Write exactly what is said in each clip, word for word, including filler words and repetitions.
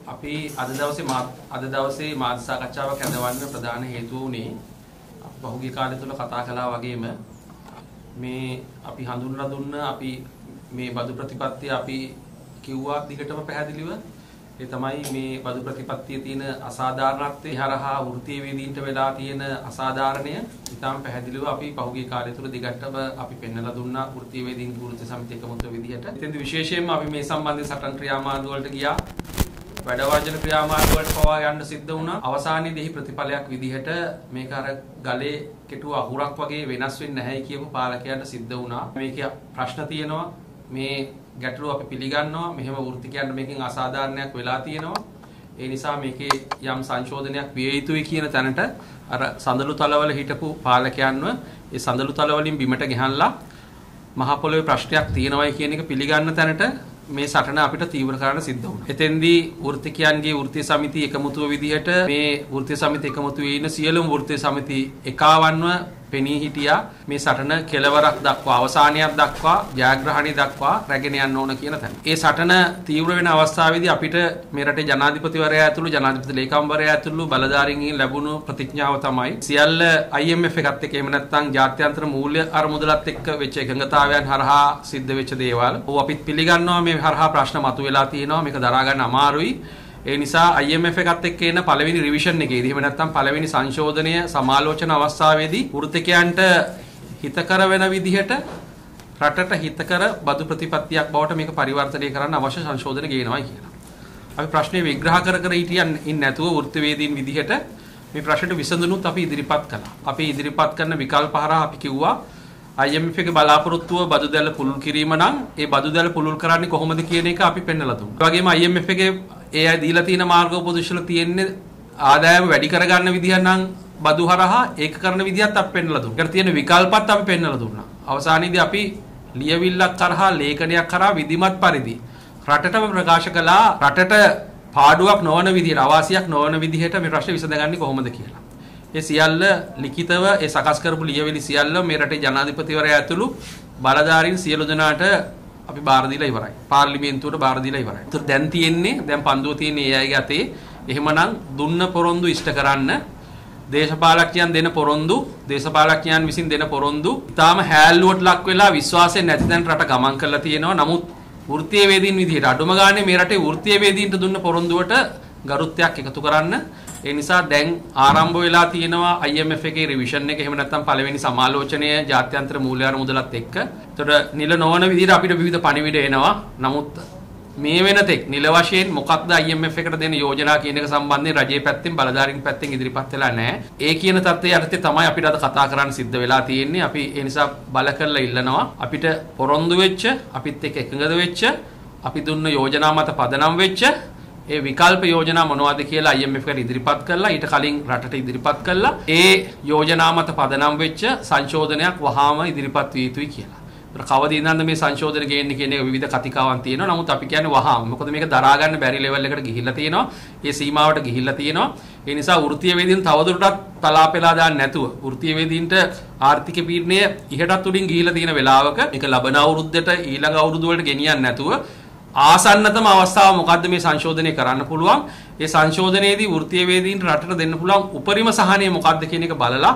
අපි අද දවසේ මා අද දවසේ මාධ්‍ය සාකච්ඡාවක් ඇඳවන්න ප්‍රධාන හේතුව උනේ පහුගිය කාලය තුල කතා කළා වගේම මේ අපි හඳුන්වලා දුන්න අපි මේ බදු ප්‍රතිපත්තිය අපි කිව්වා දිගටම පැහැදිලිව ඒ තමයි මේ බදු ප්‍රතිපත්තියේ තියෙන අසාධාරණත්වය හරහා වෘත්තීය වේදීන්ට වෙලා තියෙන අසාධාරණය ඉතාම පැහැදිලිව අපි පහුගිය කාලය තුල දිගටම අපි පෙන්වලා දුන්නා වෘත්තීය වේදීන් වෘත්ති සමිතිය එකමුතුව විදිහට. ඉතින් විශේෂයෙන්ම අපි මේ සම්බන්ධයෙන් සටන් ක්‍රියාමාර්ග වලට ගියා. වැඩ වාජන ක්‍රියාමාර්ග වලට පවා යන්න සිද්ධ වුණා. අවසානයේදී ප්‍රතිඵලයක් විදිහට මේක අර ගලේ කෙටුව අහුරක් වගේ වෙනස් වෙන්නේ නැහැයි කියපු පාලකයන්ට සිද්ධ වුණා. මේකේ ප්‍රශ්න තියෙනවා. මේ ගැටලුව අපි පිළිගන්නවා. මෙහෙම වෘත්තිකයන්ට මේකෙන් අසාධාරණයක් වෙලා තියෙනවා. ඒ නිසා මේකේ යම් සංශෝධනයක් විය යුතුයි කියන තැනට අර සඳලු තලවල හිටපු පාලකයන්ව ඒ සඳලු තලවලින් බිමට ගහනලා මහ පොළොවේ ප්‍රශ්නයක් තියෙනවායි කියන එක පිළිගන්න තැනට මේ සටන අපිට තීව්‍ර කරන්න සිද්ධ වුණා. එතෙන්දී වෘත්තිකයන්ගේ වෘත්තීය සමිතිය එකමුතුව විදිහට මේ වෘත්තීය සමිතිය එකමුතුවේ ඉන්න සියලුම වෘත්තීය සමිති එකාවන්ව පෙනී හිටියා මේ සටන කෙලවරක් දක්වා අවසානයක් දක්වා ජයග්‍රහණය දක්වා රැගෙන යන්න ඕන කියන තැන. ඒ සටන තීව්‍ර වෙන අවස්ථාවේදී අපිට මේ රටේ ජනාධිපතිවරයා ඇතුළු ජනාධිපති ලේකම්වරයා ඇතුළු බලධාරීන්ගෙන් ලැබුණු ප්‍රතිඥාව තමයි සියල්ල I M F එකත් එක්ක එහෙම නැත්නම් ජාත්‍යන්තර මූල්‍ය අරමුදලත් එක්ක වෙච්ච එකඟතාවයන් හරහා සිද්ධ වෙච්ච දේවල්. ඔව් අපිත් පිළිගන්නවා මේ හරහා ප්‍රශ්න මතුවලා තියෙනවා මේක දරා ගන්න අමාරුයි. ඒ නිසා I M F එකත් එක්ක එන පළවෙනි රිවිෂන් එකේදී එහෙම නැත්නම් පළවෙනි සංශෝධනය සමාලෝචන අවස්ථාවේදී වෘත්තිකයන්ට හිතකර වෙන විදිහට රටට හිතකර බදු ප්‍රතිපත්තියක් බවට මේක පරිවර්තනය කරන්න අවශ්‍ය සංශෝධන ගේනවායි කියලා. අපි ප්‍රශ්නේ විග්‍රහ කර කර හිටියන් ඉන්නේ නැතුව වෘත්තවේදීන් විදිහට මේ ප්‍රශ්නෙට විසඳුනුත් අපි ඉදිරිපත් කළා. අපි ඉදිරිපත් කරන විකල්ප හරහා අපි කිව්වා I M F එකේ බලාපොරොත්තුව බදු දැල පුළුල් කිරීම නම් ඒ බදු දැල පුළුල් කරන්නේ කොහොමද කියන එක අපි පෙන්නලා දුන්නා. ඒ වගේම I M F එකේ ඒ අය දීලා තියෙන මාර්ගෝපදේශවල තියෙන්නේ ආදායම වැඩි කරගන්න විදිහ නම් බදු හරහා ඒක කරන විදිහත් අපි පෙන්නලා දුන්නා. ඒකට තියෙන විකල්පත් අපි පෙන්නලා දුන්නා. අවසානයේදී අපි ලියවිල්ලක් කරහා ලේඛනයක් කරා විධිමත් පරිදි රටටම ප්‍රකාශ කළා රටට පාඩුවක් නොවන විදිහට අවාසියක් නොවන විදිහට මේ ප්‍රශ්නේ විසඳගන්නේ කොහොමද කියලා. ඒ සියල්ල ලිඛිතව ඒ සකස් කරපු ලියවිලි සියල්ල මේ රටේ ජනාධිපතිවරයා ඇතුළු බලධාරීන් සියලු දෙනාට අපි බාර දීලා ඉවරයි. පාර්ලිමේන්තුවට බාර දීලා ඉවරයි. ඒතර දැන් තියෙන්නේ දැන් පන්දුව තියෙන්නේ ඒ අයගේ අතේ. එහෙමනම් දුන්න පොරොන්දු ඉෂ්ට කරන්න දේශපාලකයන් දෙන පොරොන්දු දේශපාලකයන් විසින් දෙන පොරොන්දු ඊටාම හැල්ලුවට ලක් වෙලා විශ්වාසයෙන් නැති දැන් රට ගමන් කරලා තියෙනවා. නමුත් වෘත්තීය වේදීන් විදිහට අඩුම ගානේ මේ රටේ වෘත්තීය වේදීන්ට දුන්න පොරොන්දුවට ගරුත්වයක් එකතු කරන්න. ඒ නිසා දැන් ආරම්භ වෙලා තියෙනවා I M F එකේ රිවිෂන් එක. එහෙම නැත්නම් පළවෙනි සමාලෝචනය ජාත්‍යන්තර මූල්‍ය අරමුදලත් එක්ක. ඒතකොට නිල නොවන විදිහට අපිට විවිධ පණිවිඩ එනවා. නමුත් මේ වෙනතෙක් නිල වශයෙන් මොකක්ද I M F එකට දෙන යෝජනා කියන එක සම්බන්ධයෙන් රජයේ පැත්තෙන් බලධාරීන් පැත්තෙන් ඉදිරිපත් වෙලා නැහැ. ඒ කියන தත්ත්වය යටතේ තමයි අපිට අද කතා කරන්න සිද්ධ වෙලා තියෙන්නේ. අපි ඒ නිසා බල කරලා ඉල්ලනවා අපිට පොරොන්දු වෙච්ච අපිත් එක්ක එකඟද වෙච්ච අපි දුන්න යෝජනා මත පදනම් වෙච්ච ඒ විකල්ප යෝජනා මොනවද කියලා I M F එකට ඉදිරිපත් කළා. ඊට කලින් රටට ඉදිරිපත් කළා. ඒ යෝජනා මත පදනම් වෙච්ච සංශෝධනයක් වහාම ඉදිරිපත් විය යුතුයි කියලා. ඒතර කවදී ඉඳන්ද මේ සංශෝධන ගේන්නේ කියන එක විවිධ කතිකාවන් තියෙනවා. නමුත් අපි කියන්නේ වහාම. මොකද මේක දරා ගන්න බැරි ලෙවල් එකට ගිහිල්ලා තියෙනවා. ඒ සීමාවට ගිහිල්ලා තියෙනවා. ඒ නිසා වෘත්තීය වේදීන් තවදුරටත් තලාපෙලා දාන්න නැතුව වෘත්තීය වේදීන්ට ආර්ථික පීඩනය ඉහටත් උඩින් ගිහිල්ලා තියෙන වෙලාවක මේක ලබන අවුරුද්දට ඊළඟ අවුරුදු වලට ගෙනියන්න නැතුව ආසන්නතම අවස්ථාව මොකද්ද මේ සංශෝධනය කරන්න පුළුවන්. ඒ සංශෝධනයේදී වෘත්තීය වේදීන්ට රටට දෙන්න පුළුවන් උපරිම සහනය මොකද්ද කියන එක බලලා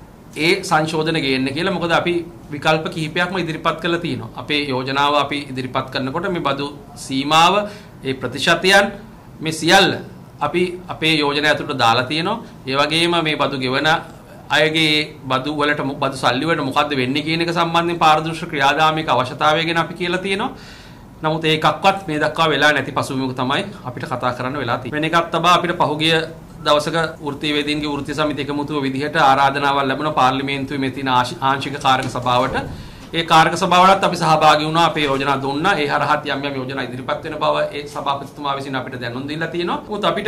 ඒ සංශෝධන ගේන්න කියලා. මොකද අපි විකල්ප කිහිපයක්ම ඉදිරිපත් කරලා තියෙනවා. අපේ යෝජනාව අපි ඉදිරිපත් කරනකොට මේ බදු සීමාව ඒ ප්‍රතිශතයන් මේ සියල්ල අපි අපේ යෝජනාව ඇතුළට දාලා තියෙනවා. ඒ වගේම මේ බදු ගෙවන අයගේ බදු වලට බදු සල්ලි වලට මොකද්ද වෙන්නේ කියන එක සම්බන්ධයෙන් පාරදර්ශක ක්‍රියාදාමයක අවශ්‍යතාවය ගැන අපි කියලා තියෙනවා. නමුත් ඒකක්වත් මේ දක්වා වෙලා නැති පසුබිමක තමයි අපිට කතා කරන්න වෙලා තියෙන්නේ. වෙන එකක් තමයි අපිට පහුගිය දවසක වෘත්තීය වේදීන්ගේ වෘත්තීය සමිතිය එකමුතුව විදිහට ආරාධනාවක් ලැබුණා පාර්ලිමේන්තුවේ මේ තියෙන ආංශික කාර්ක සභාවට. ඒ කාර්ක සභාවලත් අපි සහභාගී වුණා. අපේ යෝජනා දුන්නා. ඒ හරහත් යම් යම් යෝජනා ඉදිරිපත් වෙන බව ඒ සභාපතිතුමා විසින් අපිට දැනුම් දීලා තියෙනවා. මොකද අපිට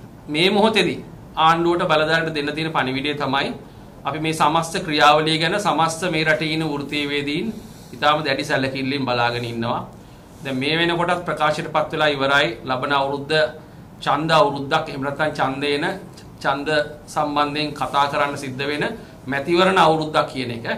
මේ මොහොතේදී ආණ්ඩුවට බලධාරීන්ට දෙන්න තියෙන පණිවිඩය තමයි අපි මේ සමස්ත ක්‍රියාවලිය ගැන සමස්ත මේ රටේ ඉන්න වෘත්තීය වේදීන් ඉතාම දැඩි සැලකිල්ලෙන් බලාගෙන ඉන්නවා. දැන් මේ වෙනකොටත් ප්‍රකාශයටපත් වෙලා ඉවරයි. ලබන අවුරුද්ද ඡන්ද අවුරුද්දක් එහෙම නැත්නම් ඡන්දේන ඡන්ද සම්බන්ධයෙන් කතා කරන්න සිද්ධ වෙන මැතිවරණ අවුරුද්දක් කියන එක.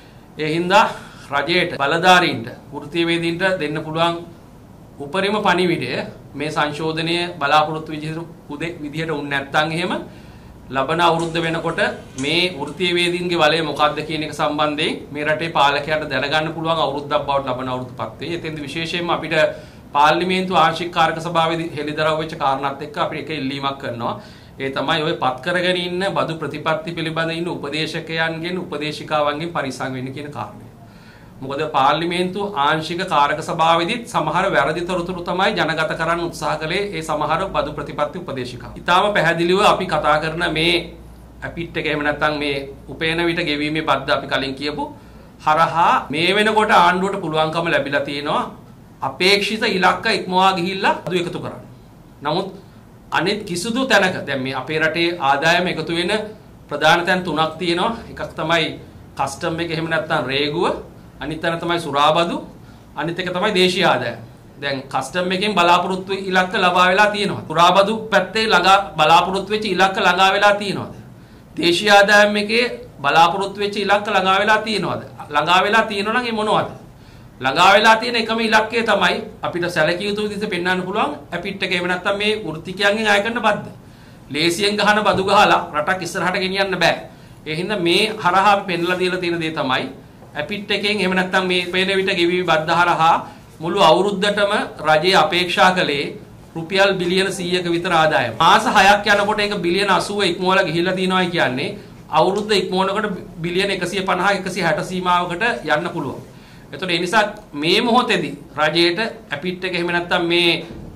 ඒ හින්දා රජයට බලධාරීන්ට වෘත්තීය වේදීන්ට දෙන්න පුළුවන් උපරිම පණිවිඩය මේ සංශෝධනය බලාපොරොත්තු විදිහට උන් නැත්තම් එහෙම ලබන අවුරුද්ද වෙනකොට මේ වෘත්තීය වේදීන්ගේ බලය මොකක්ද කියන එක සම්බන්ධයෙන් මේ රටේ පාලකයාට දැනගන්න පුළුවන් අවුරුද්දක් බවට ලබන අවුරුද්දපත් වේ. එතෙන්ද විශේෂයෙන්ම අපිට පාර්ලිමේන්තු ආංශික කාරක සභාවේදී හෙළිදරව් වෙච්ච කාරණාත් එක්ක අපිට එක ඉල්ලීමක් කරනවා. ඒ තමයි ඔය පත් කරගෙන ඉන්න බදු ප්‍රතිපත්ති පිළිබඳ ඉන්න උපදේශකයන්ගෙන් උපදේශිකාවන්ගෙන් පරිස්සම් වෙන්න කියන කාරණය. මොකද පාර්ලිමේන්තු ආංශික කාරක සභාවේදීත් සමහර වැරදි තොරතුරු තමයි ජනගත කරන්න උත්සාහ කළේ ඒ සමහර බදු ප්‍රතිපත්ති උපදේශිකා. ඊටාම පැහැදිලිව අපි කතා කරන මේ අපිට් එක එහෙම නැත්නම් මේ උපේන විට ගෙවීමේ බද්ද අපි කලින් කියපු හරහා මේ වෙනකොට ආණ්ඩුවට පුළුවන්කම ලැබිලා තියෙනවා අපේක්ෂිත ඉලක්ක ඉක්මවා ගිහිල්ලා බදු එකතු කරන්න. නමුත් අනිත් කිසිදු තැනක දැන් මේ අපේ රටේ ආදායම එකතු වෙන ප්‍රධාන තැන් තුනක් තියෙනවා. එකක් තමයි කස්ටම් එක එහෙම නැත්නම් රේගුව, අනිත් තැන තමයි සුරාබදු, අනිත් එක තමයි දේශීය ආදායම. දැන් කස්ටම් එකෙන් බලාපොරොත්තු ඉලක්ක ළඟා වෙලා තියෙනවා. සුරාබදු පැත්තේ ළඟා බලාපොරොත්තු වෙච්ච ඉලක්ක ළඟා වෙලා තියෙනවද? දේශීය ආදායම එකේ බලාපොරොත්තු වෙච්ච ඉලක්ක ළඟා වෙලා තියෙනවද? ළඟා වෙලා තියෙනවා නම් ඒ මොනවද? ළඟා වෙලා තියෙන එකම ඉලක්කය තමයි අපිට සැලකිය යුතු විදිහට පෙන්වන්න පුළුවන් අපිට් එක එහෙම නැත්නම් මේ වෘත්තිකයන්ගෙන් අය කරන බද්ද. ලේසියෙන් ගහන බදු ගහලා රටක් ඉස්සරහට ගෙනියන්න බෑ. ඒ හින්දා මේ හරහා අපි පෙන්ලා දීලා තියෙන දේ තමයි අපිට් එකෙන් එහෙම නැත්නම් මේ පේන විට ගෙවීමේ බද්ද හරහා මුළු අවුරුද්දටම රජය අපේක්ෂා කළේ රුපියල් බිලියන සීයක විතර ආදායම. මාස හයක් යනකොට ඒක බිලියන අසූව ඉක්මවලා ගිහිල්ලා තියෙනවා කියන්නේ අවුරුද්ද ඉක්මවනකොට බිලියන එකසිය පනහ එකසිය හැට සීමාවකට යන්න පුළුවන්. එතකොට ඒ නිසා මේ මොහොතේදී රජයට අපිට් එක එහෙම නැත්නම් මේ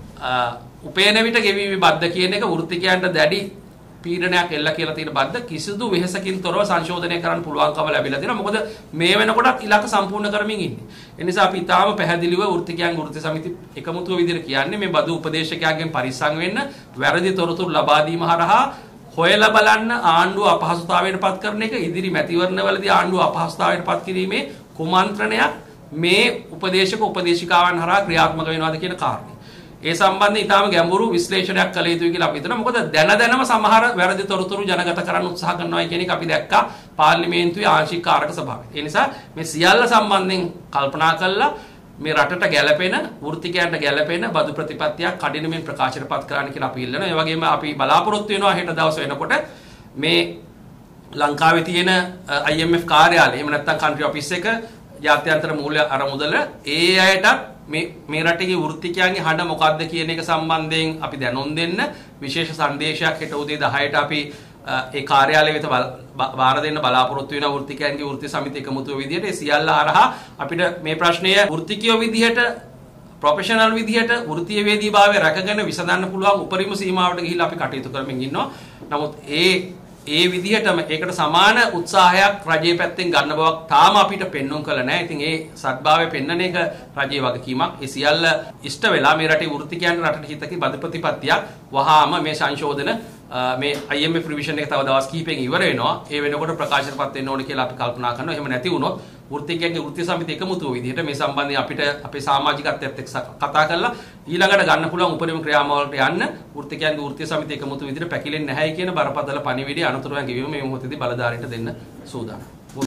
උපේන විට ගෙවීමේ බද්ද කියන එක වෘත්තිකයන්ට දැඩි පීඩනයක් එල්ල කියලා තියෙන බද්ද කිසිදු වෙහසකින් තොරව සංශෝධනය කරන්න පුළුවන්කම ලැබිලා තියෙනවා. මොකද මේ වෙනකොටත් ඉලක්ක සම්පූර්ණ කරමින් ඉන්නේ. ඒ නිසා අපි ඊටාම පැහැදිලිව වෘත්තිකයන් වෘත්ති සමිති එකමුතුව විදිහට කියන්නේ මේ බදු උපදේශකයන්ගෙන් පරිස්සම් වෙන්න, වැරදි තොරතුරු ලබා දීම හරහා හොයලා බලන්න ආණ්ඩුව අපහසුතාවයට පත් කරන එක ඉදිරි මැතිවරණවලදී ආණ්ඩුව අපහසුතාවයට පත් කිරීමේ කුමන්ත්‍රණයක් මේ උපදේශක උපදේශිකාවන් හරහා ක්‍රියාත්මක වෙනවාද කියන කාරණේ. ඒ සම්බන්ධයෙන් ඊටාම ගැඹුරු විශ්ලේෂණයක් කළ යුතුයි කියලා අපි හිතනවා. මොකද දැන දැනම සමහර වැරදි තොරතුරු ජනගත කරන්න උත්සාහ කරනවා කියන එක අපි දැක්කා පාර්ලිමේන්තුවේ ආංශික කාරක සභාවේ. ඒ නිසා මේ සියල්ල සම්බන්ධයෙන් කල්පනා කළා මේ රටට ගැළපෙන වෘත්තිකයන්ට ගැළපෙන බදු ප්‍රතිපත්තියක් කඩිනමින් ප්‍රකාශනපත් කරන්න කියලා අපි ඉල්ලනවා. ඒ වගේම අපි බලාපොරොත්තු වෙනවා හෙට දවස් වෙනකොට මේ ලංකාවේ තියෙන I M F කාර්යාලය එහෙම නැත්නම් කන්ට්‍රි ඔෆිස් එක ජාත්‍යන්තර මූල්‍ය අරමුදල ඒ අයටත් මේ මේ රටේ වෘත්තිකයන්ගේ හඬ මොකක්ද කියන එක සම්බන්ධයෙන් අපි දැනුම් දෙන්න විශේෂ සංදේශයක් හෙට උදේ දහයට අපි ඒ කාර්යාලය වෙත බාර දෙන්න බලාපොරොත්තු වෙන වෘත්තිකයන්ගේ වෘත්ති සමිති එකමුතුව විදිහට ඒ සියල්ල හරහා අපිට මේ ප්‍රශ්නය වෘත්තිකයෝ විදිහට ප්‍රොෆෙෂනල් විදිහට වෘත්තීය වේදීභාවය රැකගෙන විසඳන්න පුළුවන් උපරිම සීමාවට ගිහිල්ලා අපි කටයුතු කරමින් ඉන්නවා. නමුත් ඒ ඒ විදිහටම ඒකට සමාන උත්සාහයක් රජයේ පැත්තෙන් ගන්න බවක් තාම අපිට පෙන්වුම් කළ නැහැ. ඉතින් ඒ සත්භාවය පෙන්වන එක රජයේ වගකීමක්. ඒ සියල්ල ඉෂ්ට වෙලා මේ රටේ වෘත්තිකයන් රටට හිතකි බද ප්‍රතිපත්තියක් වහාම මේ සංශෝධන මේ I M F රිවිෂන් එක තව දවස් කිහිපයකින් ඉවර වෙනවා. ඒ වෙනකොට ප්‍රකාශනපත් වෙන්න ඕනේ කියලා අපි කල්පනා කරනවා. එහෙම නැති වුණොත් වෘත්තිකයන්ගේ වෘත්ති සමිති එකමුතුව විදිහට මේ සම්බන්ධයෙන් අපිට අපේ සමාජිකත්වයත් එක්ක කතා කරලා ඊළඟට ගන්න පුළුවන් උපරිම ක්‍රියාමාවලට යන්න වෘත්තිකයන්ගේ වෘත්ති සමිති එකමුතුව විදිහට පැකිලෙන්නේ නැහැයි කියන බරපතල පණිවිඩය අනුතරයෙන් ගෙවීම මේ මොහොතේදී බලධාරීන්ට දෙන්න සූදානම්.